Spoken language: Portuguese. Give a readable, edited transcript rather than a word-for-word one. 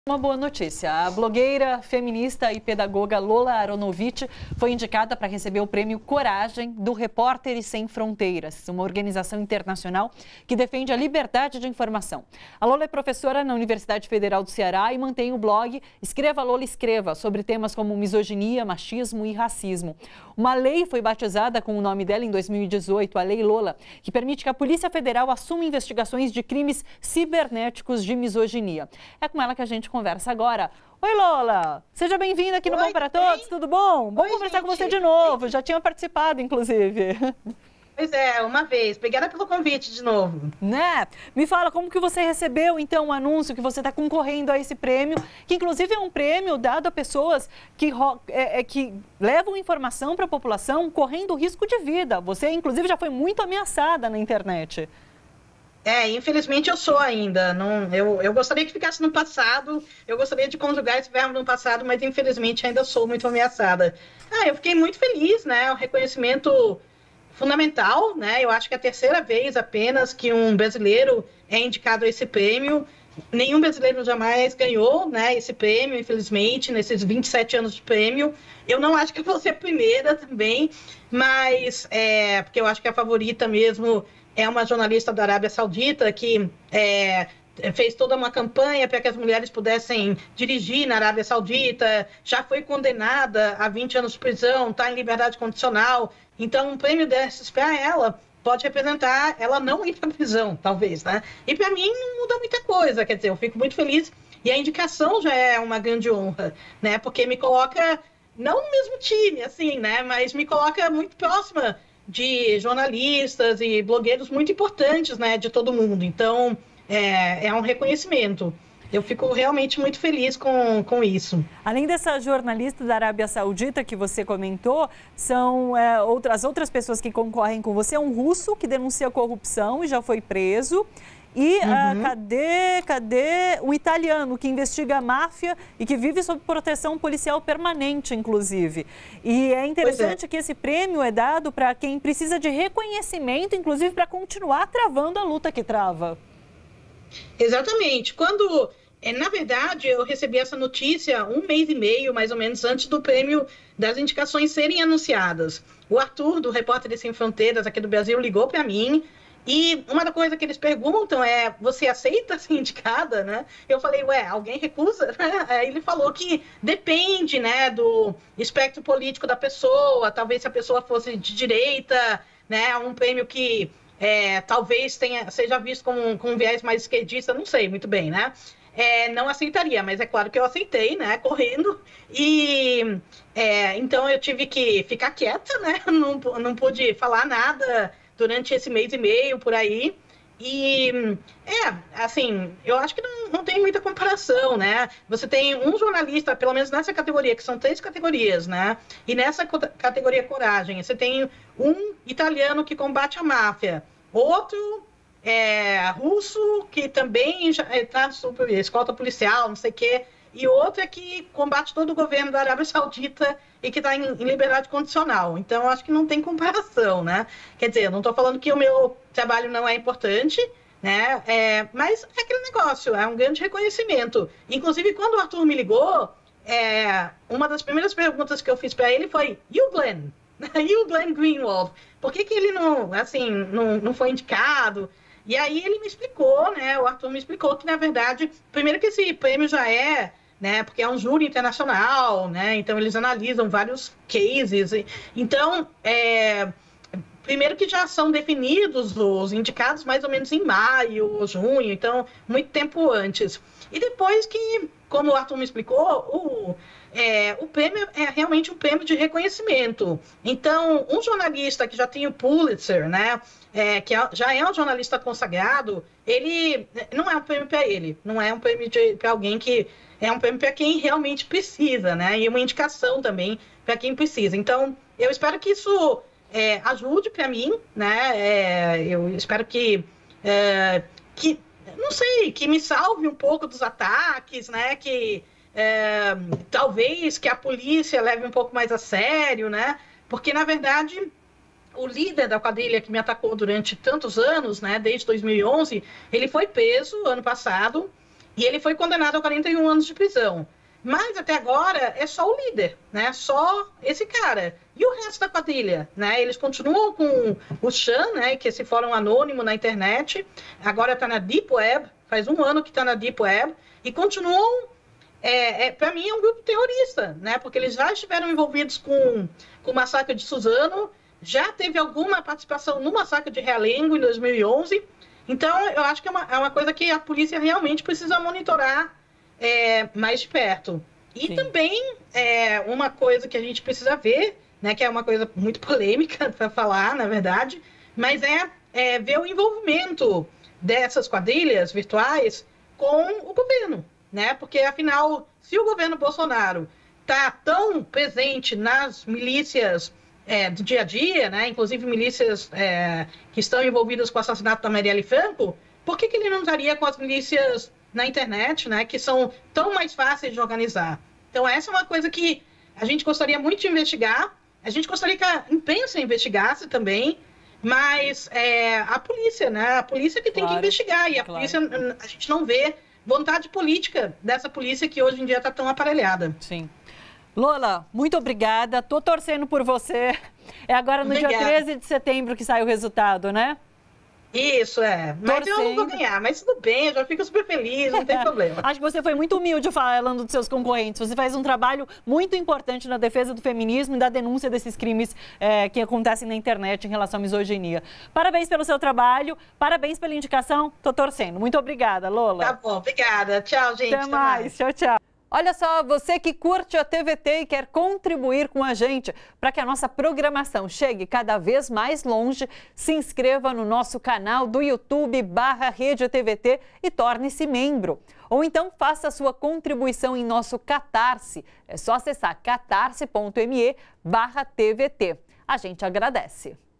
Uma boa notícia. A blogueira, feminista e pedagoga Lola Aronovitch foi indicada para receber o prêmio Coragem do Repórteres Sem Fronteiras, uma organização internacional que defende a liberdade de informação. A Lola é professora na Universidade Federal do Ceará e mantém o blog Escreva Lola Escreva, sobre temas como misoginia, machismo e racismo. Uma lei foi batizada com o nome dela em 2018, a Lei Lola, que permite que a Polícia Federal assuma investigações de crimes cibernéticos de misoginia. É com ela que a gente conversa agora. Oi, Lola! Seja bem-vinda aqui no Bom para Todos, tudo bom? Bom conversar com você de novo, já tinha participado, inclusive. Pois é, uma vez. Obrigada pelo convite de novo. Né? Me fala, como que você recebeu, então, o anúncio que você está concorrendo a esse prêmio, que inclusive é um prêmio dado a pessoas que levam informação para a população correndo risco de vida. Você, inclusive, já foi muito ameaçada na internet. Infelizmente eu sou ainda. Eu gostaria que ficasse no passado, eu gostaria de conjugar esse verbo no passado, mas infelizmente ainda sou muito ameaçada. Eu fiquei muito feliz, né? O reconhecimento fundamental, né? Eu acho que é a terceira vez apenas que um brasileiro é indicado a esse prêmio. Nenhum brasileiro jamais ganhou, né, esse prêmio, infelizmente, nesses 27 anos de prêmio. Eu não acho que eu vou ser a primeira também, mas porque eu acho que a favorita mesmo é uma jornalista da Arábia Saudita que fez toda uma campanha para que as mulheres pudessem dirigir na Arábia Saudita, já foi condenada a 20 anos de prisão, está em liberdade condicional. Então, um prêmio desses para ela pode representar ela não ir para a prisão, talvez, né? E para mim não muda muita coisa, quer dizer, eu fico muito feliz e a indicação já é uma grande honra, né? Porque me coloca, não no mesmo time, assim, né? Mas me coloca muito próxima de jornalistas e blogueiros muito importantes, né, de todo mundo. Então, é um reconhecimento. Eu fico realmente muito feliz com isso. Além dessa jornalista da Arábia Saudita que você comentou, são as outras pessoas que concorrem com você. É um russo que denuncia corrupção e já foi preso. E cadê o italiano que investiga a máfia e que vive sob proteção policial permanente, inclusive. E é interessante que esse prêmio é dado para quem precisa de reconhecimento, inclusive para continuar travando a luta que trava. Exatamente. Na verdade, eu recebi essa notícia 1 mês e meio, mais ou menos, antes do prêmio das indicações serem anunciadas. O Arthur, do Repórteres Sem Fronteiras, aqui do Brasil, ligou para mim. E uma da coisa que eles perguntam é, você aceita ser indicada, né? Eu falei, alguém recusa? Aí ele falou que depende, né, do espectro político da pessoa, talvez se a pessoa fosse de direita, né, um prêmio que talvez seja visto com um viés mais esquerdista, não sei muito bem, né? Não aceitaria, mas é claro que eu aceitei, né, correndo, e então eu tive que ficar quieta, né, não pude falar nada durante esse mês e meio, por aí. E, assim, eu acho que não tem muita comparação, né? Você tem um jornalista, pelo menos nessa categoria, que são 3 categorias, né? E nessa categoria Coragem, você tem um italiano que combate a máfia, outro russo, que também está sob escolta policial, não sei o quê, e outro que combate todo o governo da Arábia Saudita e que está em liberdade condicional. Então, eu acho que não tem comparação, né? Quer dizer, eu não estou falando que o meu trabalho não é importante, né? Mas é aquele negócio, é um grande reconhecimento. Inclusive, quando o Arthur me ligou, uma das primeiras perguntas que eu fiz para ele foi, e o Glenn? E o Glenn Greenwald? Por que ele não foi indicado? E aí ele me explicou, né? O Arthur me explicou que, na verdade, primeiro que esse prêmio já né? Porque é um júri internacional, né? Então eles analisam vários cases. Então, primeiro que já são definidos os indicados mais ou menos em maio ou junho, então muito tempo antes. E depois que, como o Arthur me explicou, o prêmio é realmente um prêmio de reconhecimento. Então, um jornalista que já tem o Pulitzer, né? Que já é um jornalista consagrado, ele não é um prêmio para ele, não é um prêmio para alguém que é um prêmio para quem realmente precisa, né? E uma indicação também para quem precisa. Então, eu espero que isso ajude para mim, né? Eu espero que não sei, que me salve um pouco dos ataques, né? Que talvez que a polícia leve um pouco mais a sério, né? Porque, na verdade, o líder da quadrilha que me atacou durante tantos anos, né, desde 2011, ele foi preso ano passado E ele foi condenado a 41 anos de prisão. Mas até agora é só o líder, né? Só esse cara. E o resto da quadrilha, né? Eles continuam com o Chan, né? Que é esse fórum anônimo na internet. Agora está na Deep Web. Faz um ano que está na Deep Web. E continuam... para mim é um grupo terrorista, né? Porque eles já estiveram envolvidos com o massacre de Suzano. Já teve alguma participação no massacre de Realengo em 2011. Então, eu acho que é uma coisa que a polícia realmente precisa monitorar mais de perto. E Sim. também uma coisa que a gente precisa ver, né, que é uma coisa muito polêmica para falar, na verdade, mas ver o envolvimento dessas quadrilhas virtuais com o governo, né? Porque, afinal, se o governo Bolsonaro está tão presente nas milícias do dia a dia, né? Inclusive milícias que estão envolvidas com o assassinato da Marielle Franco, por que ele não estaria com as milícias na internet, né? Que são tão mais fáceis de organizar? Então, essa é uma coisa que a gente gostaria muito de investigar. A gente gostaria que a imprensa investigasse também, mas a polícia, né? A polícia que tem que investigar. E a polícia, a gente não vê vontade política dessa polícia que hoje em dia está tão aparelhada. Sim. Lola, muito obrigada. Estou torcendo por você. É agora no dia 13 de setembro que sai o resultado, né? Isso, Mas eu não vou ganhar, mas tudo bem, eu já fico super feliz, não tem problema. Acho que você foi muito humilde falando dos seus concorrentes. Você faz um trabalho muito importante na defesa do feminismo e da denúncia desses crimes que acontecem na internet em relação à misoginia. Parabéns pelo seu trabalho, parabéns pela indicação. Tô torcendo. Muito obrigada, Lola. Tá bom, obrigada. Tchau, gente. Até mais. Tchau, tchau. Olha só, você que curte a TVT e quer contribuir com a gente para que a nossa programação chegue cada vez mais longe, se inscreva no nosso canal do YouTube/Rede TVT e torne-se membro. Ou então faça a sua contribuição em nosso Catarse. É só acessar catarse.me/TVT. A gente agradece.